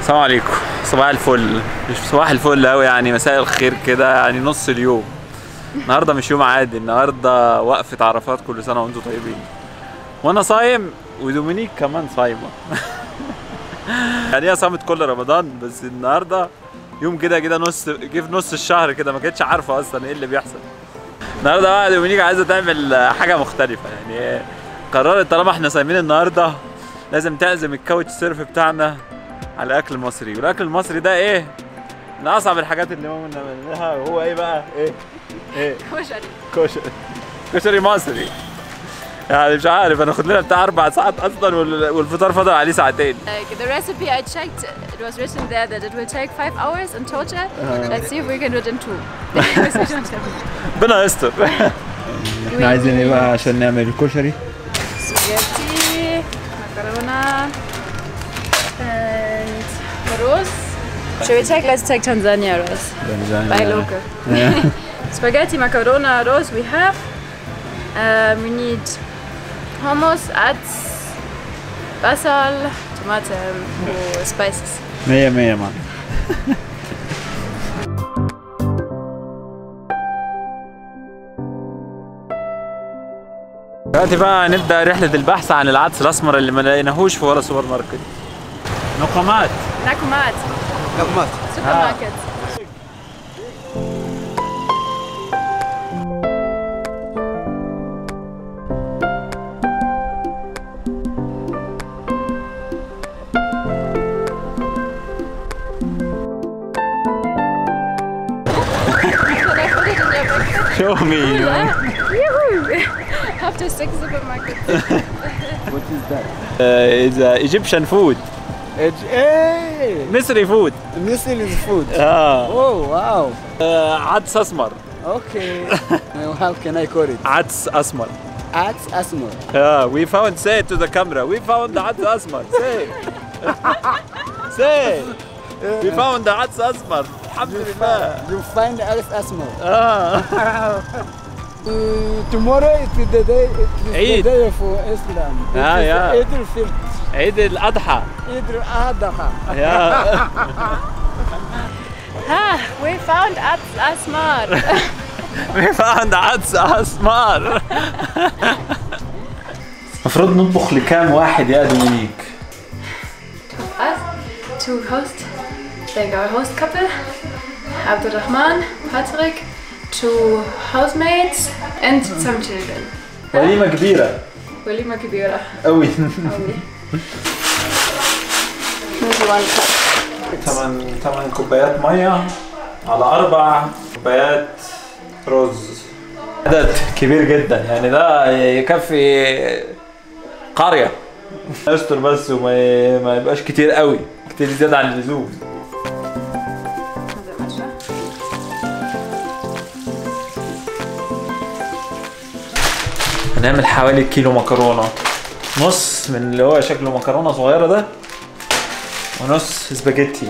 السلام عليكم. صباح الفل، مش صباح الفل قوي يعني، مساء الخير كده يعني، نص اليوم. النهارده مش يوم عادي، النهارده وقفة عرفات، كل سنة وانتم طيبين. وانا صايم ودومينيك كمان صايمة. يعني هي صامت كل رمضان، بس النهارده يوم كده جه في نص الشهر كده، ما كانتش عارفة اصلا ايه اللي بيحصل. النهارده بقى دومينيك عايزة تعمل حاجة مختلفة، يعني قررت طالما احنا صايمين النهارده لازم تعزم الكاوتش سيرف بتاعنا على الاكل المصري. والاكل المصري ده ايه؟ من اصعب الحاجات اللي ممكن نعملها، وهو ايه بقى؟ ايه؟ كشري مصري. يعني مش عارف، انا خد لنا بتاع 4 ساعات اصلا، والفطار فضل عليه ساعتين. The recipe I checked, it was written there that it will take 5 hours in total. Let's see if we can do it in 2. ربنا يستر. احنا عايزين ايه بقى عشان نعمل الكشري؟ Spaghetti, macarona, and rose. Let's take Tanzania rose. Buy local. Spaghetti, macarona, rose we have. We need hummus, ads, basil, tomato, spices. 100 مان. دلوقتي بقى نبدأ رحلة البحث عن العدس الأسمر اللي ما لقيناهوش في ولا سوبر ماركت. نقمات. سوبر ماركت. Show me. After 6 supermarkets. What is that? It's Egyptian food. Misri food. Misri is food. Oh wow. عدس أسمر. Okay. How can I call it? عدس أسمر. Ats asmar. We found. Say it to the camera. We found عدس أسمر. Say. Say. We found عدس أسمر. الحمد لله. You find Ats asmar. Tomorrow is the day. Eid. The day for Islam. Yeah. Eid al-Fitr. عيد الأضحى. Eid al-Adha. We found ads asmar. We found عدس أسمر. المفروض نطبخ لكام واحد يا دومينيك؟ Us, 2 hosts, like our host couple, Abdurrahman, Patrick, 2 housemates, and some children. وليمة كبيرة. وليمة كبيرة. أوي. Maybe 1 cup. 8 كوبايات مية على 4 كوبايات رز. عدد كبير جدا، يعني ده يكفي قرية. يستر بس وما يبقاش كتير قوي، كتير زيادة عن اللزوم. هنعمل حوالي كيلو مكرونة، نص من اللي هو شكله مكرونة صغيرة ده، ونص سباجيتي.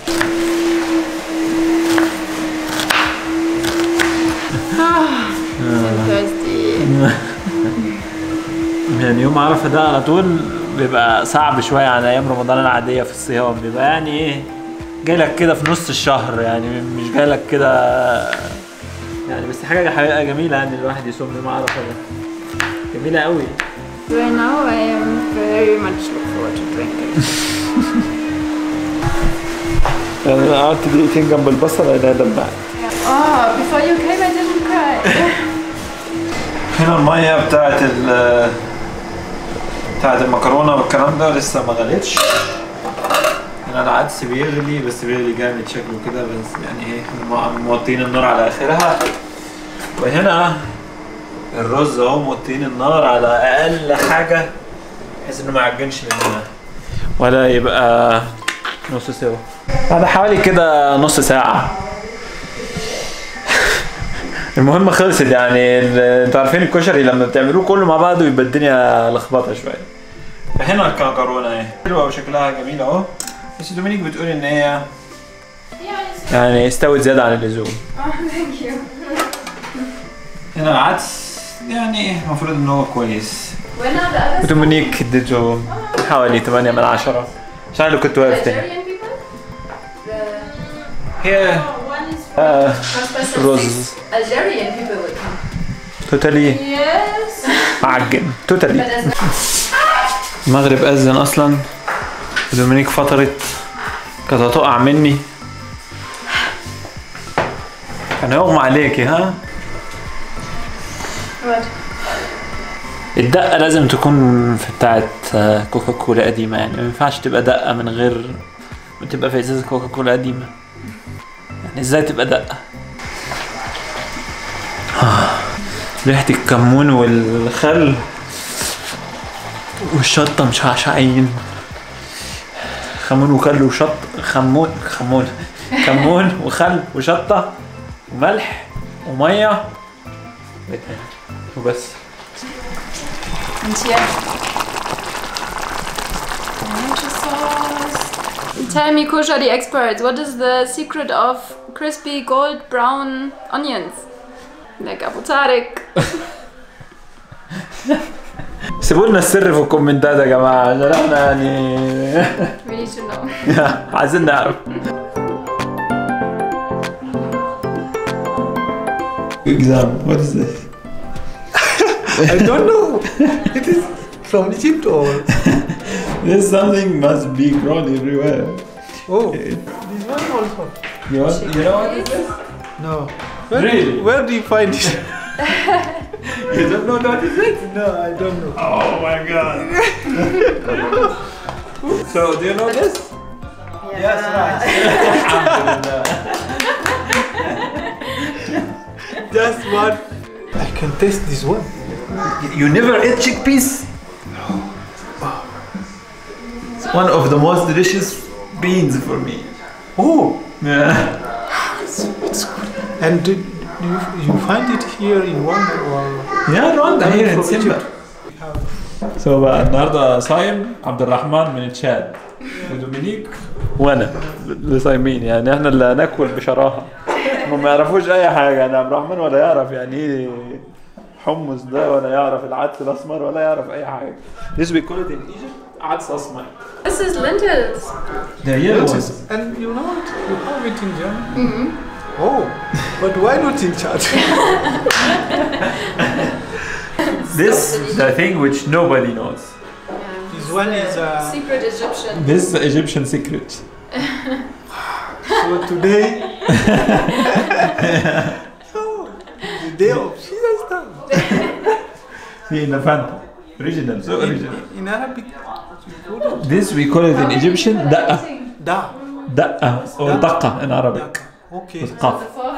يعني يوم عرفة ده على طول بيبقى صعب شوية عن أيام رمضان العادية في الصيام، بيبقى يعني إيه، جايلك كده في نص الشهر، يعني مش جايلك كده يعني، بس حاجة جميلة يعني الواحد يصوم يوم عرفة ده، جميلة قوي. Right now I am very much look forward to drinking. يعني أنا قعدت دقيقتين جنب البصل أنا دمعت. Before you came I didn't cry. هنا المية بتاعت المكرونة والكلام ده لسه ما غليتش. هنا العدس بيغلي، بس بيغلي جامد شكله كده، بس يعني ايه موطين النار على آخرها. وهنا الرز اهو موطين النار على أقل حاجة بحيث إنه ما يعجنش مننا ولا يبقى نص سوا. بعد حوالي كده نص ساعة المهم خلصت. يعني انتوا عارفين الكشري لما بتعملوه كله مع بعض ويبقى الدنيا لخبطه شويه. هنا المكرونه اهي حلوه وشكلها جميل اهو، بس دومينيك بتقول ان هي يعني استوت زياده عن اللزوم. Thank you. هنا العدس يعني المفروض ان هو كويس. When are the others? دومينيك اديته حوالي 8 من 10 عشان لو كنت واقف تاني. Nigerian people? Here. One is Rose. Algerian people will come. Totally. Yes. معجن. Totally. المغرب أذن أصلا. دومينيك فطرت. كانت هتقع مني. كان هيغمى عليكي ها؟ What? الدقة لازم تكون في بتاعة كوكا كولا قديمة يعني ما ينفعش تبقى دقة من غير ما تبقى في ازازة كوكا كولا قديمة. يعني ازاي تبقى دقة؟ ريحة الكمون والخل والشطة مش عشعين. خمون وخل وشط كمون وخل وشطة وملح ومية وبس. And here. Tomato sauce. Tell me, Kosher the expert, what is the secret of crispy gold brown onions? Like Abu Tariq. سيبوا لنا السر في الكومنتات يا جماعة عشان احنا يعني We need to know. عايزين نعرف. Exam, what is this? I don't know. It is from Egypt or? This something must be grown everywhere. Oh, this one also. You know what is this? No. Really? Where do you find it? You don't know what is it? No, I don't know. Oh my god. So, do you know this? Yes, right. Just one. I can taste this one. You never ate chickpeas? It's one of the most delicious beans for me. Oh, Yeah. it's good. And do you find it here in Rwanda or? Yeah, Rwanda here in From Simba. Egypt. So بقى النهارده صايم عبد الرحمن من تشاد ودومينيك وانا اللي صايمين يعني احنا اللي هناكل بشراهه. هم ما يعرفوش اي حاجه يعني عبد الرحمن ولا يعرف يعني ايه حمص ده ولا يعرف العدس الاسمر ولا يعرف اي حاجه. This we call it in Egypt عدس اسمر. This is lentils. The yellow ones. And you know what? You have it in Germany. Oh, but why not in Chad? This the thing which nobody knows. This one is Secret Egyptian. This is the Egyptian secret. so today. So the day of Jesus time. See in the Fanta. Original, so original. In Arabic, you call it This we call it in Egyptian دقة. da. دقة or دقة in Arabic. Okay. بالقاف.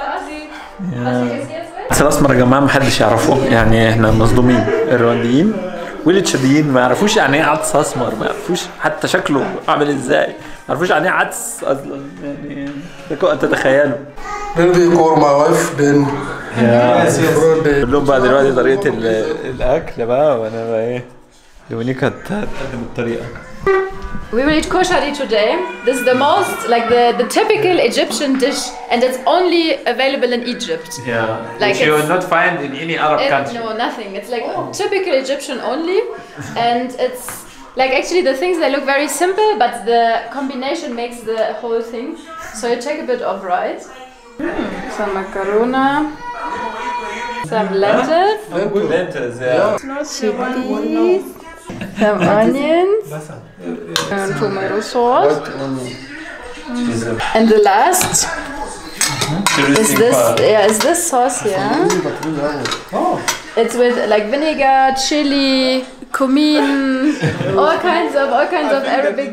Yes. العدس الاسمر يا جماعه محدش يعرفه يعني احنا مصدومين الروانديين والتشاديين ما يعرفوش يعني ايه عدس اسمر ما يعرفوش حتى شكله عامل ازاي ما يعرفوش يعني ايه عدس اصلا يعني لكم ان تتخيلوا. Then they call my wife. Then بقول لهم بقى دلوقتي طريقه الاكل بقى وانا بقى ايه دومينيك هتقدم الطريقه. We will eat koshari today. This is the most, like the typical Egyptian dish, and it's only available in Egypt. Yeah. Like Which you will it's- not find in any Arab country. No, nothing. It's like typical Egyptian only, and it's like actually the things they look very simple, but the combination makes the whole thing. So you take a bit of rice, some macarona, some lentils, Lentils, yeah. chilies, some onions, and tomato sauce. And the last is this. Yeah, is this sauce here? It's with like vinegar, chili, cumin, all kinds of Arabic.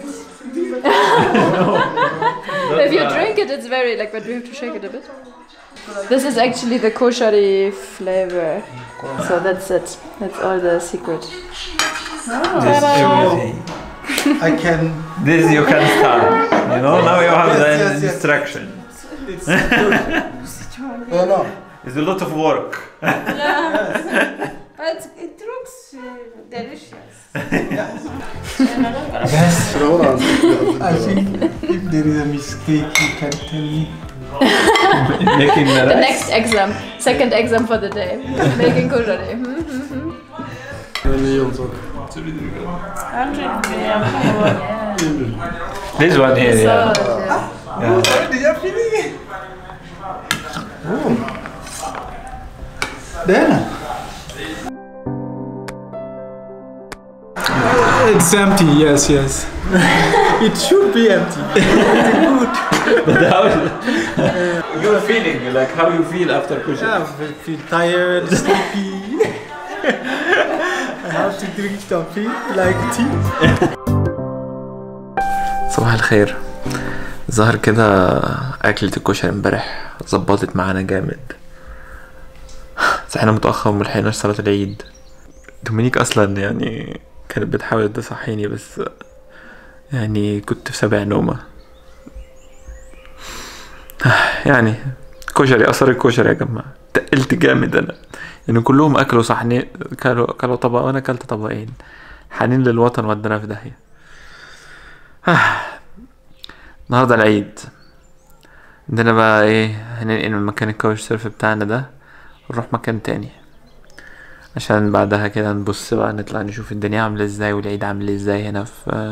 If you drink it, it's very like, but we have to shake it a bit. This is actually the koshari flavor. So that's it. That's all the secret. I can. This you can start. You know, now you have the Yes, yes. instruction. It's good. no. It's a lot of work. But it looks delicious. I think if there is a mistake, you can tell me. Making the The rice. next exam, second exam for the day, making koshari. This one here, yeah. So, Did you finish? Then it's empty. Yes, yes. It should be empty. But how you're feeling like how you feel after pushing? I feel tired, sleepy. I have to drink something like tea. صباح الخير. ظهر كده أكلة الكشري امبارح ظبطت معانا جامد. صحينا متأخر وملحقناش صلاة العيد. دومينيك أصلا يعني كانت بتحاول تصحيني بس يعني كنت في سابع نومة. يعني كشري أثر الكشري يا جماعة، تقلت جامد أنا يعني. كلهم أكلوا صحنين، كلوا طبق وأنا أكلت طبقين. حنين للوطن ودنا في داهية. النهارده العيد، عندنا بقى ايه، هننقل من مكان الكاوتش سيرف بتاعنا ده ونروح مكان تاني عشان بعدها كده نبص بقى، نطلع نشوف الدنيا عاملة ازاي والعيد عامل ازاي هنا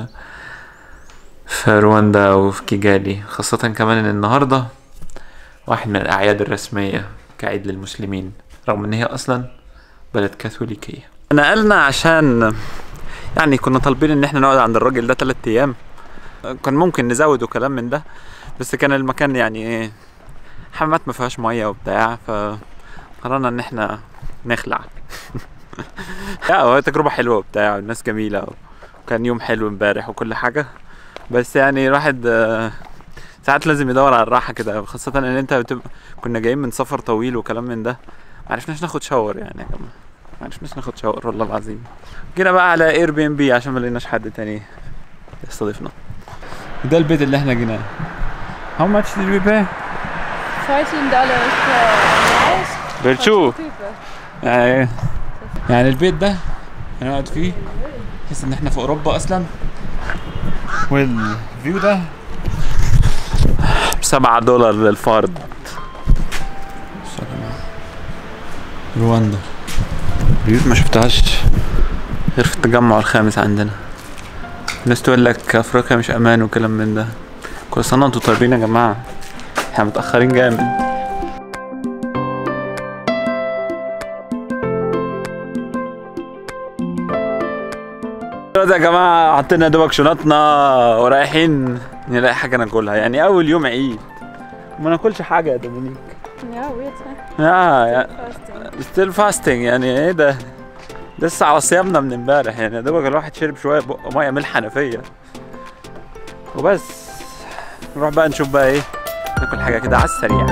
في رواندا وفي كيجالي، خاصة كمان ان النهاردة واحد من الأعياد الرسمية كعيد للمسلمين رغم ان هي اصلا بلد كاثوليكية. نقلنا عشان يعني كنا طالبين ان احنا نقعد عند الراجل ده 3 ايام، كان ممكن نزود وكلام من ده، بس كان المكان يعني ايه، حمامات ما فيهاش ميه وبتاع، فقررنا ان احنا نخلع. لا هو تجربه حلوه وبتاع والناس جميله وكان يوم حلو امبارح وكل حاجه، بس يعني الواحد ساعات لازم يدور على الراحه كده، خاصه ان انت بتبقى كنا جايين من سفر طويل وكلام من ده، معرفناش ناخد شاور يعني يا جماعه، معرفناش ناخد شاور والله العظيم. جينا بقى على اير بي ام بي عشان ما لقيناش حد تاني يستضيفنا. ده البيت اللي احنا جيناه. How much did we pay? $14 per night. برشو يعني البيت ده هنقعد فيه تحس ان احنا في اوروبا اصلا، والفيو ده $7 للفرد. رواندا بيوت ما شفتهاش غير في التجمع الخامس عندنا. الناس تقول لك افريقيا مش امان وكلام من ده. كل سنه وانتم طيبين يا جماعه، احنا متاخرين جامد. دلوقتي يا جماعه حطينا دوبك شنطنا ورايحين نلاقي حاجه ناكلها، يعني اول يوم عيد ما ناكلش حاجه يا دومينيك. يا ستيل فاستنج يعني ايه ده، لسه على صيامنا من امبارح يعني، يا دوبك الواحد شرب شويه بق ميه من الحنفيه وبس. نروح بقى نشوف بقى ايه، ناكل حاجه كده على السريع.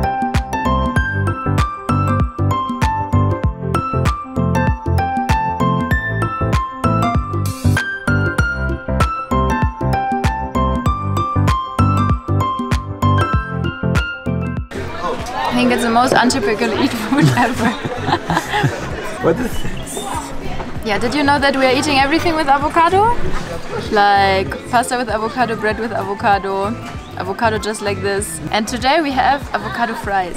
I think it's the most untypical eat food ever. What is this? Yeah, did you know that we are eating everything with avocado? Like pasta with avocado, bread with avocado, avocado just like this. And today we have avocado fries.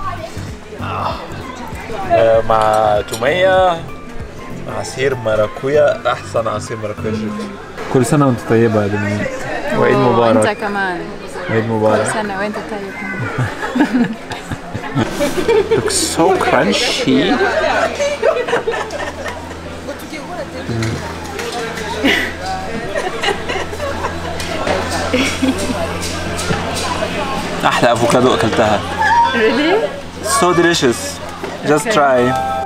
مع تومية مع عصير مراكويا، أحسن عصير مراكويا شفته. كل سنة وأنت طيبة يا دومينيك، وعيد مبارك. وأنت كمان. عيد مبارك. كل سنة وأنت طيب. Looks so crunchy. أحلى أفوكادو أكلتها. Really? So delicious. Just try.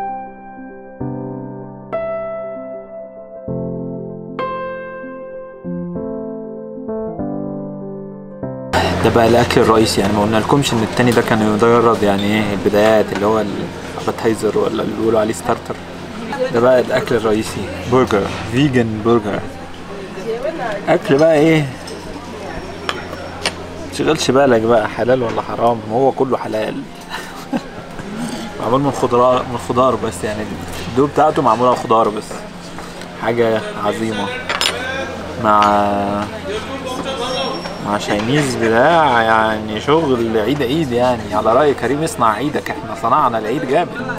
ده بقى الأكل الرئيسي، يعني ما قلنا لكمش إن التاني ده كان مجرد يعني إيه البدايات اللي هو الأبيتايزر ولا اللي بيقولوا عليه ستارتر. ده بقى الأكل الرئيسي، برجر، فيجن برجر. أكل بقى إيه؟ متشغلش بالك بقى حلال ولا حرام، هو كله حلال. معمول من خضار بس، يعني الدو بتاعته معمولة خضار بس، حاجة عظيمة. مع شاينيز بتاع يعني شغل عيد يعني، على رأي كريم اصنع عيدك، احنا صنعنا العيد جامد.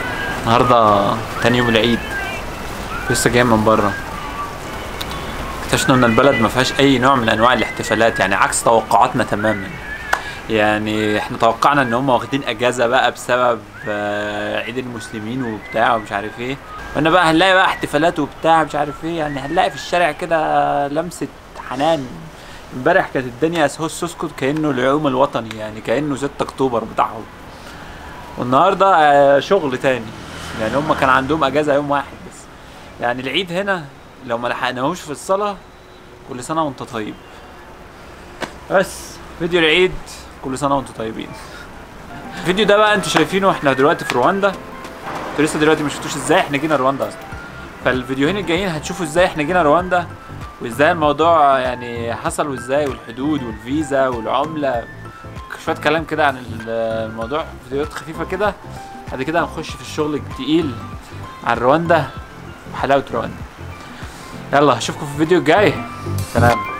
النهارده تاني يوم العيد، لسه جاي من بره. اكتشفنا ان البلد ما فيهاش اي نوع من انواع الاحتفالات، يعني عكس توقعاتنا تماما. يعني احنا توقعنا ان هم واخدين اجازه بقى بسبب عيد المسلمين وبتاع ومش عارف ايه، وانا بقى هنلاقي بقى احتفالات وبتاع مش عارف ايه، يعني هنلاقي في الشارع كده لمسه حنان. امبارح كانت الدنيا هس اسكت كانه اليوم الوطني، يعني كانه 6 اكتوبر بتاعهم. والنهارده شغل تاني، يعني هم كان عندهم اجازه يوم واحد بس. يعني العيد هنا لو ما لحقناهوش في الصلاه كل سنه وانت طيب. بس فيديو العيد كل سنه وانتم طيبين. الفيديو ده بقى انتوا شايفينه احنا دلوقتي في رواندا. انتوا لسه دلوقتي ما شفتوش ازاي احنا جينا رواندا اصلا، فالفيديوهين الجايين هتشوفوا ازاي احنا جينا رواندا وازاي الموضوع يعني حصل وازاي، والحدود والفيزا والعمله، شويه كلام كده عن الموضوع، فيديوهات خفيفه كده. بعد كده هنخش في الشغل التقيل عن رواندا وحلاوه رواندا. يلا اشوفكم في الفيديو الجاي، سلام.